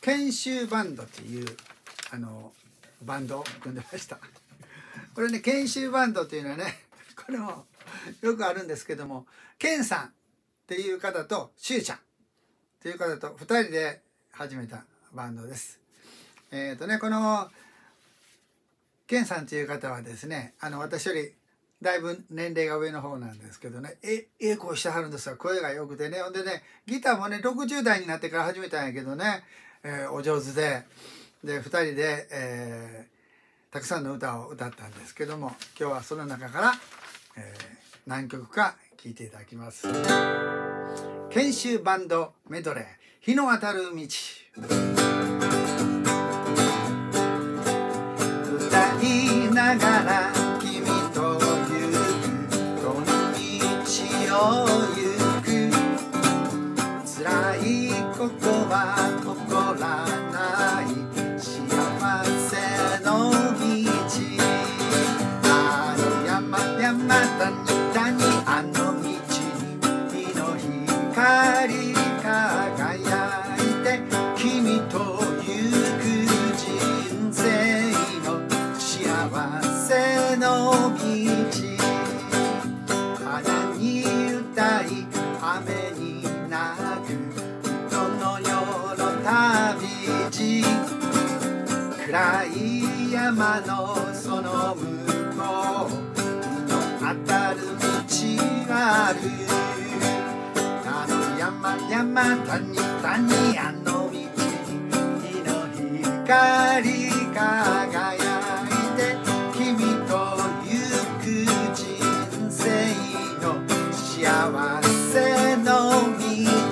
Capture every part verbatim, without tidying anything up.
研修バンドというあのバンドを組んでました。これね、研修バンドというのはね、これもよくあるんですけども、ケンさんっていう方とシュウちゃんっていう方とふたりで始めたバンドです。えっとね、このケンさんという方はですね、あの私よりだいぶ年齢が上の方なんですけどね、えええ声してはるんですが、声が良くてね、ほんでね、ギターもねろくじゅう代になってから始めたんやけどね、えー、お上手で、でふたりで、えー、たくさんの歌を歌ったんですけども、今日はその中から、えー、何曲か聴いていただきます。研修バンドメドレー、日の当たる道。歌いながら君と行くこの道を行く、辛いことは起こらない幸せの道、あの山山谷谷あの道に日の光輝いて、君と行く人生の幸せの道、花に歌い雨に泣く人の世の旅路、暗い山のその向こうの当たる道がある、あの山山谷谷あの道に日の光輝いて、君と行く人生の幸せの道。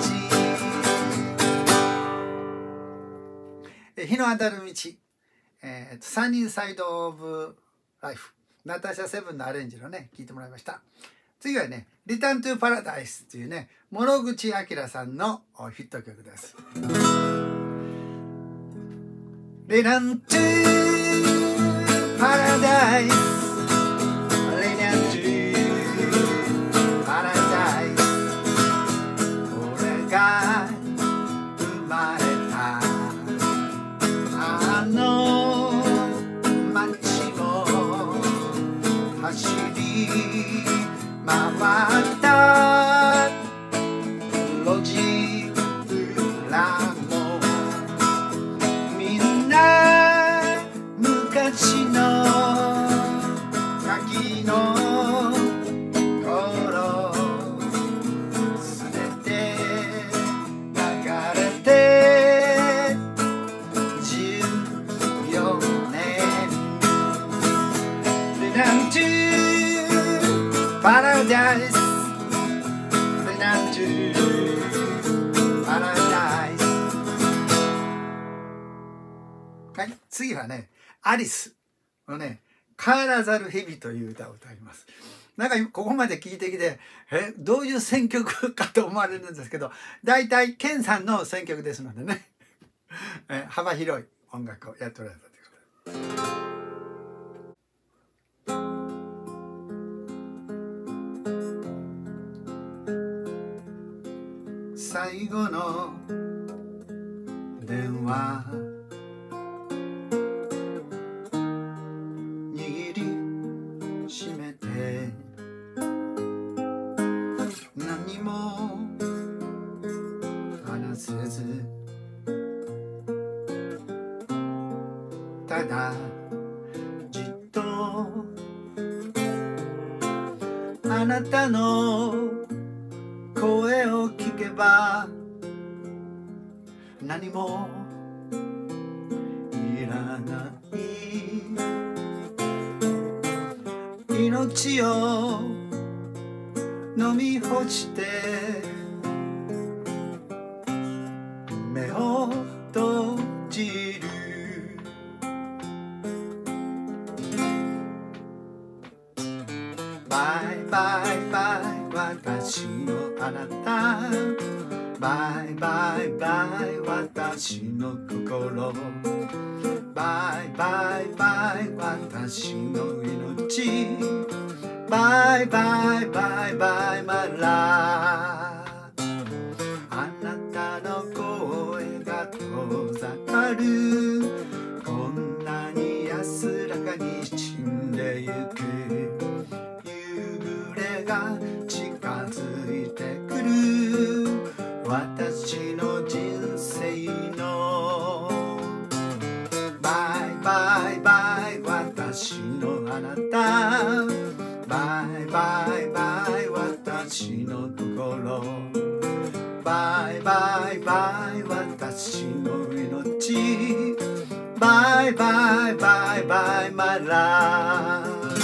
日の当たる道、えー、サニーサイド・オブ・ライフ、ナターシャ・セブンのアレンジのね、聞いてもらいました。次はね、リターン・トゥ・パラダイスっていうね、諸口明さんのヒット曲です。リターン・トゥ・パラダイス、リターン・トゥ・パラダイス、俺が生まれたあの街も走り回った路地裏もみんな昔のガキの頃すべて流れてじゅうよねん、リターントゥパラダイス、リターントゥパラダイス。はい、次はね、アリスのね、帰らざる蛇という歌を歌います。なんかここまで聞いてきて、え、どういう選曲かと思われるんですけど、大体ケンさんの選曲ですのでね、え幅広い音楽をやっておられたということです。最後の電話握りしめて、何も話せずただじっとあなたの声を聞けば何もいらない命を飲み干して目を閉じる、バイバイバイ私のあなた、バイバイバイ私の心、バイバイバイ私の命、バイバイバイバイマラ、あなたの声が遠ざかる。こんなに安らかに死んでゆく。夕暮れが近づいてくる。私の人生のバイバイバイ私のあなた。バイバイバイ私のところ。バイバイバイ私の命。バイバイバイバイマラブ。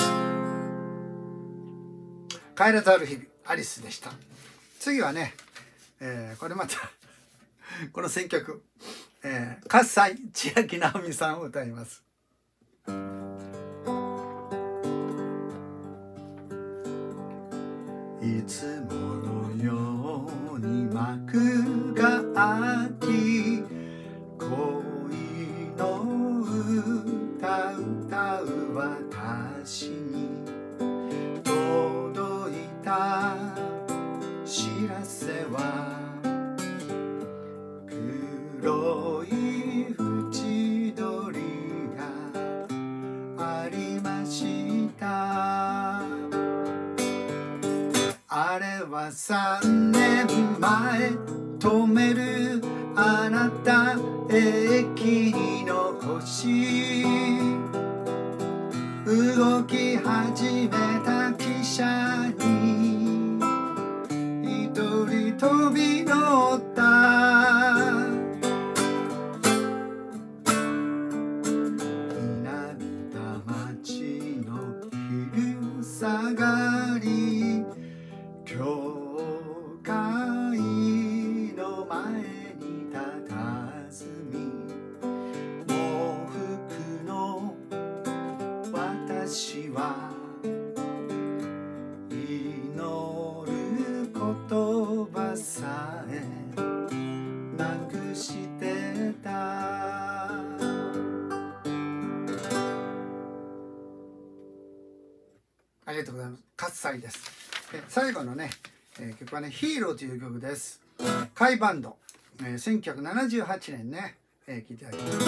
帰らざる日々アリスでした。次はね、えー、これまたこの選曲、えー、葛西千秋直美さんを歌います。いつものように幕が開き、恋の歌歌う私に届いた知らせは、黒い縁取りがありました。あれは三年前、止めるあなた駅に残し、動き始めた汽車に一人飛び乗った。南田町の昼下がり、教会の前に佇み、喪服の私は祈る言葉さえなくしてた。ありがとうございます。葛西です。最後のね、えー、曲はね、ヒーローという曲です。甲斐バンド、えー、せんきゅうひゃくななじゅうはちねんね、えー、聴いてあげます。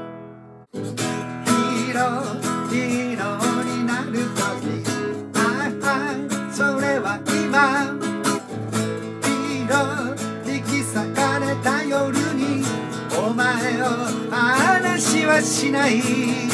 ヒーロー、ヒーローになるとき、ああ、それは今。ヒーロー、引き裂かれた夜に、お前を話はしない。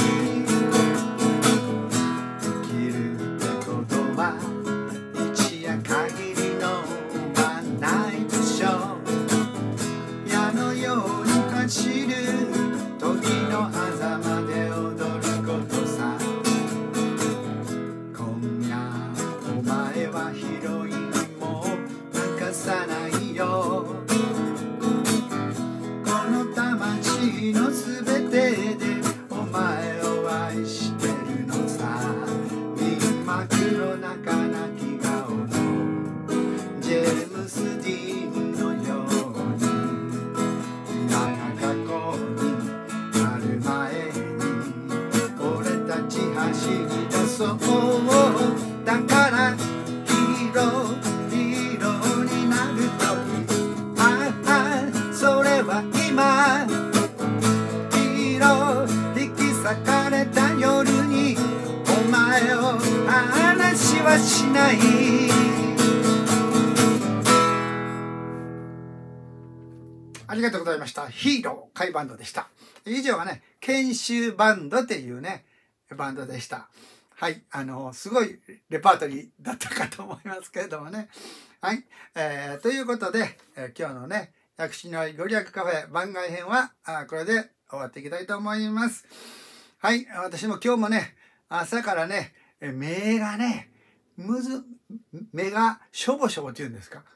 だからヒーロー、ヒーローになるとき、ああ、それは今。ヒーロー、引き裂かれた夜に、お前を話はしない。ありがとうございました。ヒーロー、甲斐バンドでした。以上がね、研修バンドっていうね、バンドでした。はい、あのすごいレパートリーだったかと思いますけれどもね。はい、えー、ということで、えー、今日のね薬師のご利益カフェ番外編はあこれで終わっていきたいと思います。はい、私も今日もね朝からね目がねむず目がしょぼしょぼっていうんですか、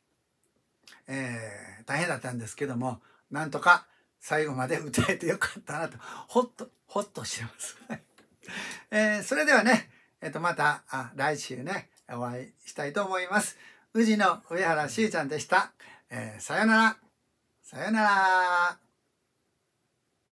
えー、大変だったんですけども、なんとか最後まで歌えてよかったなとほっとほっとしてます。えー、それではね、えー、とまたあ来週ねお会いしたいと思います。宇治の上原しーちゃんでした。えー、さよなら。さよなら。